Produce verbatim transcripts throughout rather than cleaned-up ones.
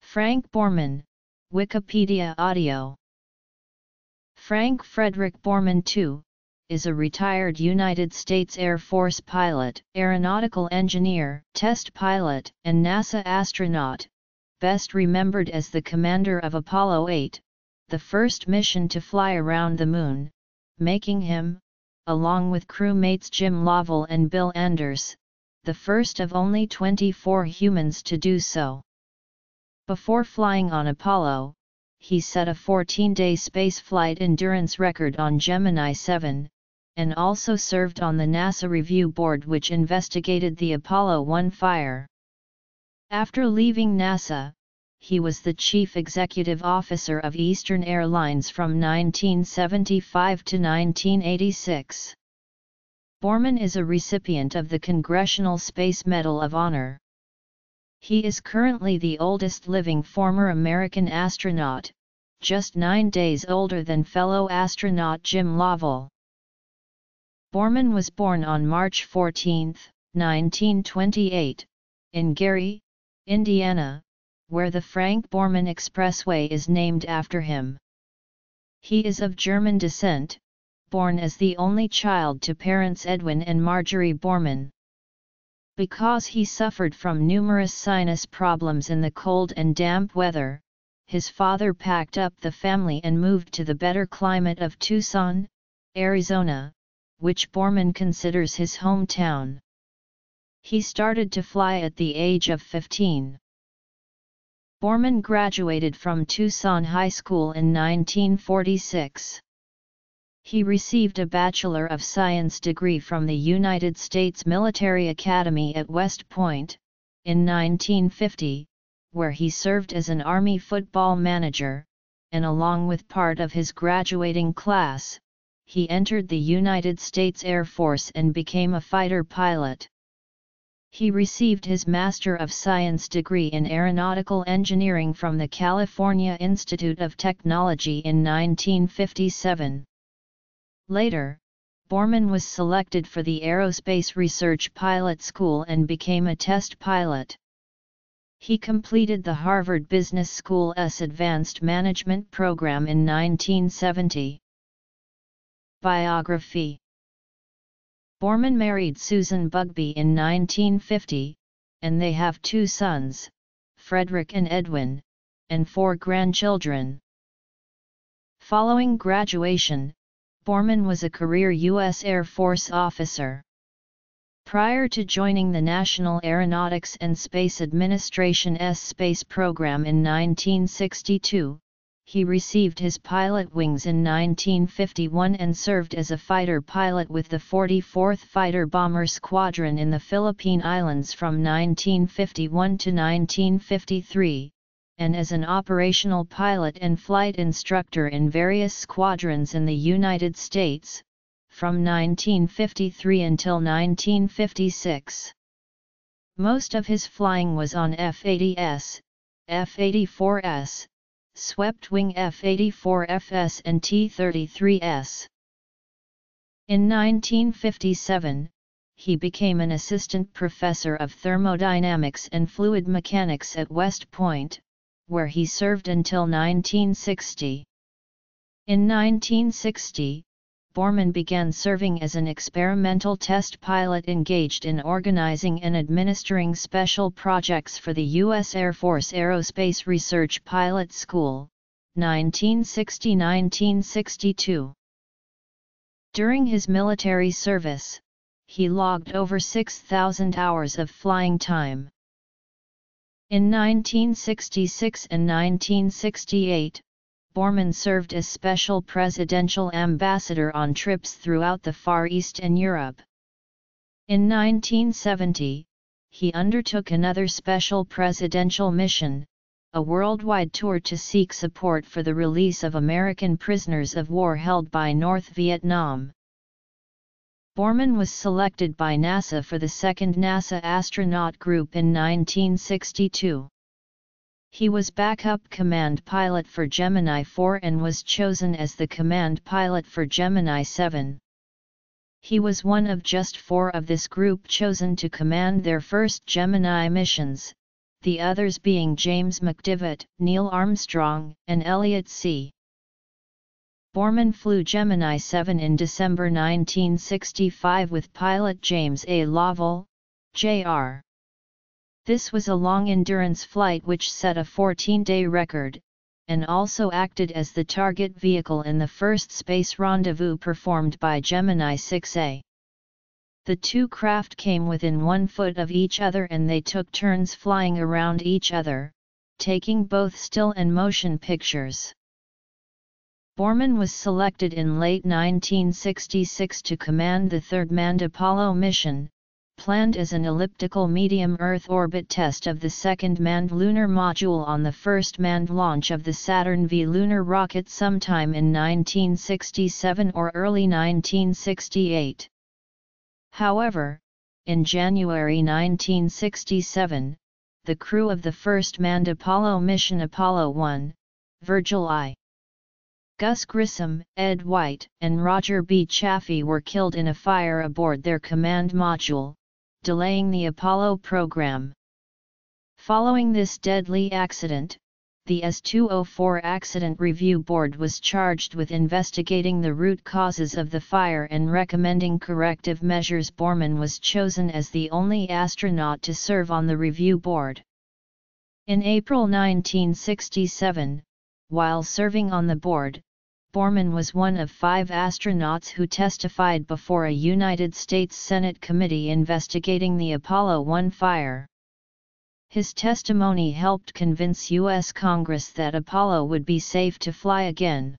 Frank Borman, Wikipedia Audio. Frank Frederick Borman the second, is a retired United States Air Force pilot, aeronautical engineer, test pilot, and NASA astronaut, best remembered as the commander of Apollo eight, the first mission to fly around the Moon, making him, along with crewmates Jim Lovell and Bill Anders, the first of only twenty-four humans to do so. Before flying on Apollo, he set a fourteen-day spaceflight endurance record on Gemini seven, and also served on the NASA Review Board which investigated the Apollo one fire. After leaving NASA, he was the chief executive officer of Eastern Airlines from nineteen seventy-five to nineteen eighty-six. Borman is a recipient of the Congressional Space Medal of Honor. He is currently the oldest living former American astronaut, just nine days older than fellow astronaut Jim Lovell. Borman was born on March fourteenth, nineteen twenty-eight, in Gary, Indiana, where the Frank Borman Expressway is named after him. He is of German descent, born as the only child to parents Edwin and Marjorie Borman. Because he suffered from numerous sinus problems in the cold and damp weather, his father packed up the family and moved to the better climate of Tucson, Arizona, which Borman considers his hometown. He started to fly at the age of fifteen. Borman graduated from Tucson High School in nineteen forty-six. He received a Bachelor of Science degree from the United States Military Academy at West Point, in nineteen fifty, where he served as an Army football manager, and along with part of his graduating class, he entered the United States Air Force and became a fighter pilot. He received his Master of Science degree in Aeronautical Engineering from the California Institute of Technology in nineteen fifty-seven. Later, Borman was selected for the Aerospace Research Pilot School and became a test pilot. He completed the Harvard Business School's Advanced Management program in nineteen seventy. Biography. Borman married Susan Bugbee in nineteen fifty, and they have two sons, Frederick and Edwin, and four grandchildren. Following graduation, Borman was a career U S Air Force officer. Prior to joining the National Aeronautics and Space Administration's space program in nineteen sixty-two, he received his pilot wings in nineteen fifty-one and served as a fighter pilot with the forty-fourth Fighter Bomber Squadron in the Philippine Islands from nineteen fifty-one to nineteen fifty-three, and as an operational pilot and flight instructor in various squadrons in the United States, from nineteen fifty-three until nineteen fifty-six. Most of his flying was on F eighties, F eighty-fours, swept-wing F eighty-four F S and T thirty-threes. In nineteen fifty-seven, he became an assistant professor of thermodynamics and fluid mechanics at West Point, where he served until nineteen sixty. In nineteen sixty, Borman began serving as an experimental test pilot engaged in organizing and administering special projects for the U S Air Force Aerospace Research Pilot School, nineteen sixty to nineteen sixty-two. During his military service, he logged over six thousand hours of flying time. In nineteen sixty-six and nineteen sixty-eight, Borman served as Special Presidential Ambassador on trips throughout the Far East and Europe. In nineteen seventy, he undertook another special presidential mission, a worldwide tour to seek support for the release of American prisoners of war held by North Vietnam. Borman was selected by NASA for the second NASA astronaut group in nineteen sixty-two. He was backup command pilot for Gemini four and was chosen as the command pilot for Gemini seven. He was one of just four of this group chosen to command their first Gemini missions, the others being James McDivitt, Neil Armstrong, and Elliot C. Borman flew Gemini seven in December nineteen sixty-five with pilot James A. Lovell, J R This was a long-endurance flight which set a fourteen-day record, and also acted as the target vehicle in the first space rendezvous performed by Gemini six A. The two craft came within one foot of each other and they took turns flying around each other, taking both still and motion pictures. Borman was selected in late nineteen sixty-six to command the third manned Apollo mission, planned as an elliptical medium Earth orbit test of the second manned lunar module on the first manned launch of the Saturn V lunar rocket sometime in nineteen sixty-seven or early nineteen sixty-eight. However, in January nineteen sixty-seven, the crew of the first manned Apollo mission Apollo one, Virgil I. Gus Grissom, Ed White, and Roger B. Chaffee were killed in a fire aboard their command module, delaying the Apollo program. Following this deadly accident, the S two oh four Accident Review Board was charged with investigating the root causes of the fire and recommending corrective measures. Borman was chosen as the only astronaut to serve on the review board. In April nineteen sixty-seven, while serving on the board, Borman was one of five astronauts who testified before a United States Senate committee investigating the Apollo one fire. His testimony helped convince U S Congress that Apollo would be safe to fly again.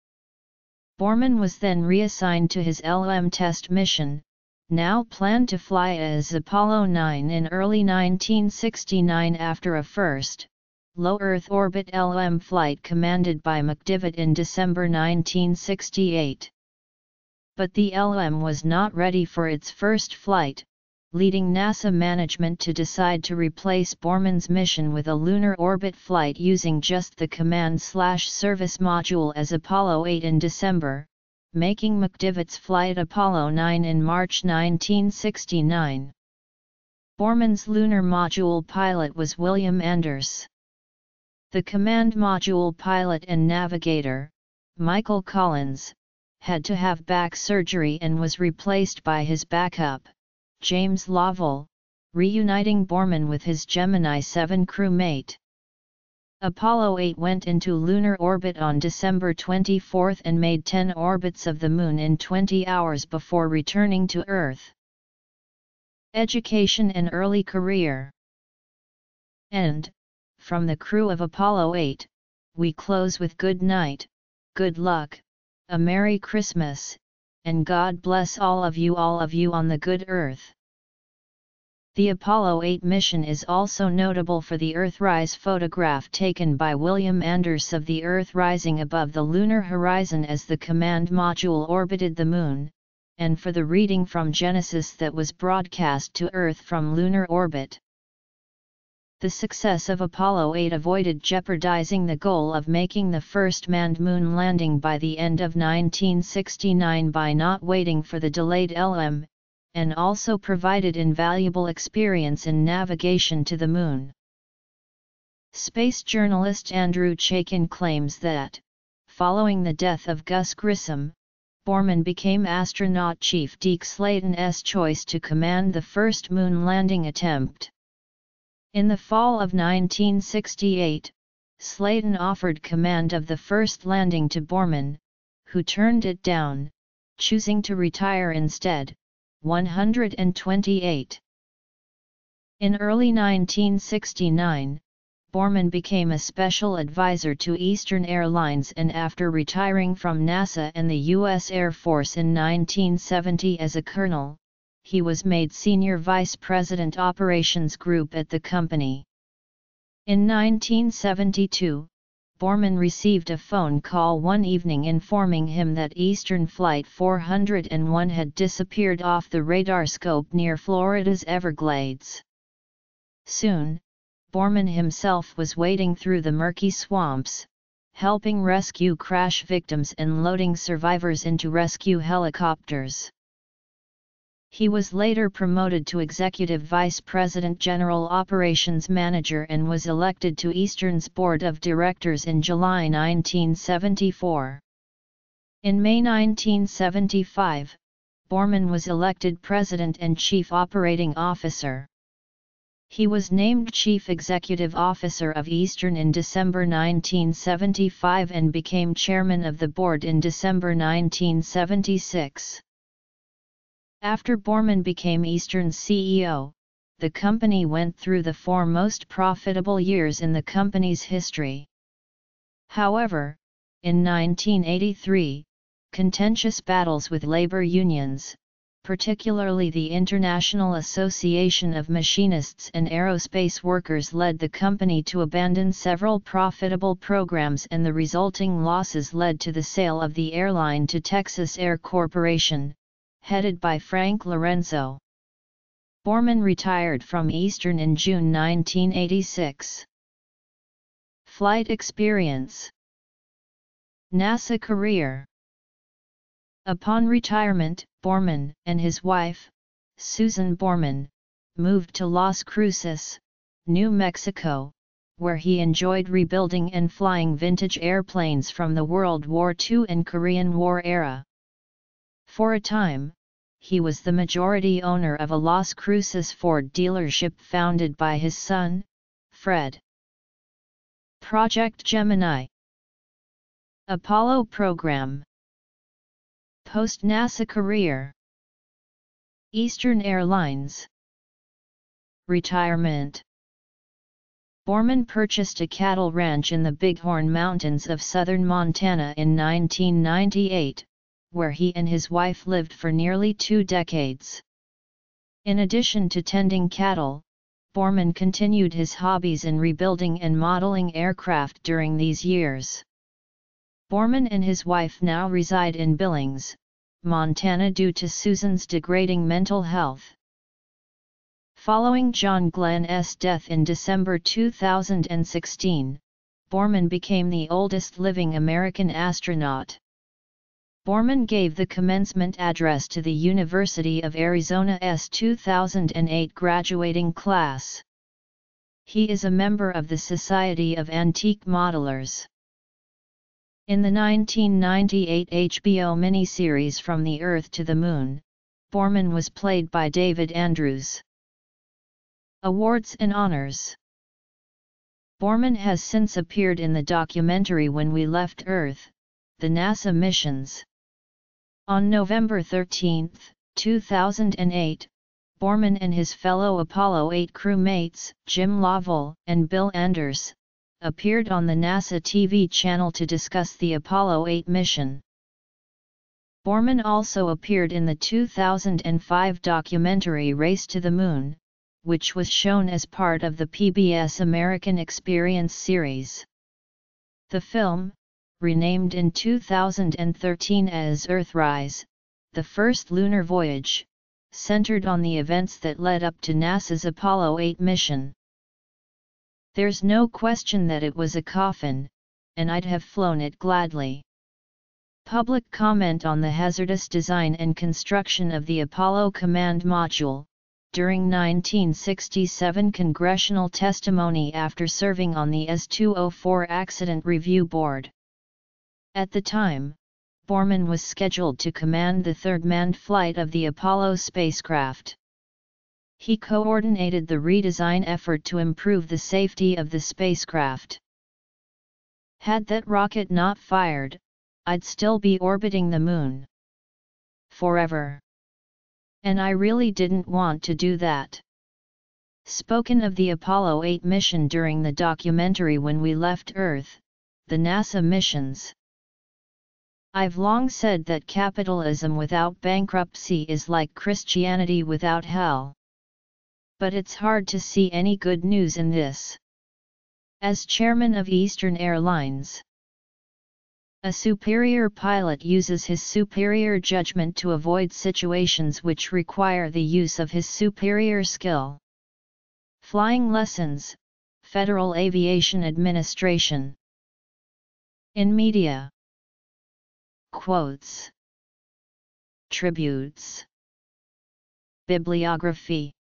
Borman was then reassigned to his L M test mission, now planned to fly as Apollo nine in early nineteen sixty-nine after a first, low Earth orbit L M flight commanded by McDivitt in December nineteen sixty-eight. But the L M was not ready for its first flight, leading NASA management to decide to replace Borman's mission with a lunar orbit flight using just the command-slash-service module as Apollo eight in December, making McDivitt's flight Apollo nine in March nineteen sixty-nine. Borman's lunar module pilot was William Anders. The command module pilot and navigator, Michael Collins, had to have back surgery and was replaced by his backup, James Lovell, reuniting Borman with his Gemini seven crewmate. Apollo eight went into lunar orbit on December twenty-fourth and made ten orbits of the Moon in twenty hours before returning to Earth. Education and early career. And, from the crew of Apollo eight, we close with good night, good luck, a Merry Christmas, and God bless all of you all of you on the good Earth. The Apollo eight mission is also notable for the Earthrise photograph taken by William Anders of the Earth rising above the lunar horizon as the command module orbited the Moon, and for the reading from Genesis that was broadcast to Earth from lunar orbit. The success of Apollo eight avoided jeopardizing the goal of making the first manned moon landing by the end of nineteen sixty-nine by not waiting for the delayed L M, and also provided invaluable experience in navigation to the Moon. Space journalist Andrew Chaikin claims that, following the death of Gus Grissom, Borman became astronaut chief Deke Slayton's choice to command the first moon landing attempt. In the fall of nineteen sixty-eight, Slayton offered command of the first landing to Borman, who turned it down, choosing to retire instead. one hundred twenty-eight. In early nineteen sixty-nine, Borman became a special advisor to Eastern Airlines, and after retiring from NASA and the U S Air Force in nineteen seventy as a colonel, he was made Senior Vice President Operations Group at the company. In nineteen seventy-two, Borman received a phone call one evening informing him that Eastern Flight four hundred one had disappeared off the radar scope near Florida's Everglades. Soon, Borman himself was wading through the murky swamps, helping rescue crash victims and loading survivors into rescue helicopters. He was later promoted to Executive Vice President General Operations Manager and was elected to Eastern's Board of Directors in July nineteen seventy-four. In May nineteen seventy-five, Borman was elected President and Chief Operating Officer. He was named Chief Executive Officer of Eastern in December nineteen seventy-five and became Chairman of the Board in December nineteen seventy-six. After Borman became Eastern's C E O, the company went through the four most profitable years in the company's history. However, in nineteen eighty-three, contentious battles with labor unions, particularly the International Association of Machinists and Aerospace Workers, led the company to abandon several profitable programs, and the resulting losses led to the sale of the airline to Texas Air Corporation, headed by Frank Lorenzo. Borman retired from Eastern in June nineteen eighty-six. Flight experience. NASA career. Upon retirement, Borman and his wife, Susan Borman, moved to Las Cruces, New Mexico, where he enjoyed rebuilding and flying vintage airplanes from the World War Two and Korean War era. For a time, he was the majority owner of a Las Cruces Ford dealership founded by his son, Fred. Project Gemini. Apollo program. Post-NASA career. Eastern Airlines. Retirement. Borman purchased a cattle ranch in the Bighorn Mountains of southern Montana in nineteen ninety-eight, where he and his wife lived for nearly two decades. In addition to tending cattle, Borman continued his hobbies in rebuilding and modeling aircraft during these years. Borman and his wife now reside in Billings, Montana due to Susan's degrading mental health. Following John Glenn's death in December two thousand sixteen, Borman became the oldest living American astronaut. Borman gave the commencement address to the University of Arizona's two thousand eight graduating class. He is a member of the Society of Antique Modelers. In the nineteen ninety-eight H B O miniseries From the Earth to the Moon, Borman was played by David Andrews. Awards and honors. Borman has since appeared in the documentary When We Left Earth, The NASA Missions. On November thirteenth, two thousand eight, Borman and his fellow Apollo eight crewmates, Jim Lovell and Bill Anders, appeared on the NASA T V channel to discuss the Apollo eight mission. Borman also appeared in the two thousand five documentary Race to the Moon, which was shown as part of the P B S American Experience series. The film, renamed in two thousand thirteen as Earthrise, the first lunar voyage, centered on the events that led up to NASA's Apollo eight mission. There's no question that it was a coffin, and I'd have flown it gladly. Public comment on the hazardous design and construction of the Apollo Command Module, during nineteen sixty-seven congressional testimony after serving on the S two oh four Accident Review Board. At the time, Borman was scheduled to command the third manned flight of the Apollo spacecraft. He coordinated the redesign effort to improve the safety of the spacecraft. Had that rocket not fired, I'd still be orbiting the moon. Forever. And I really didn't want to do that. Spoken of the Apollo eight mission during the documentary When We Left Earth, The NASA Missions. I've long said that capitalism without bankruptcy is like Christianity without hell. But it's hard to see any good news in this. As chairman of Eastern Airlines, a superior pilot uses his superior judgment to avoid situations which require the use of his superior skill. Flying Lessons, Federal Aviation Administration. In media. Quotes. Tributes. Bibliography